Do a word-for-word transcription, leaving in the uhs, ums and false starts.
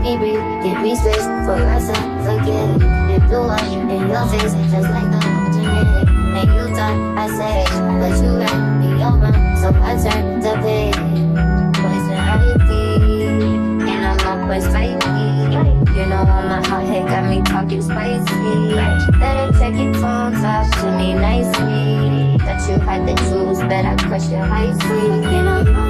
me breathe, give me space for myself, forget it. It blew up in your face, just like the alternate. And you thought I said it, but you ran me over, so I turned the page. Poison ivy, and I'm always spiky. You know how my hot head got me talking spicy. Better check your phone, talk to me nicely. Thought you had the juice, but I crushed your high sleeve. You know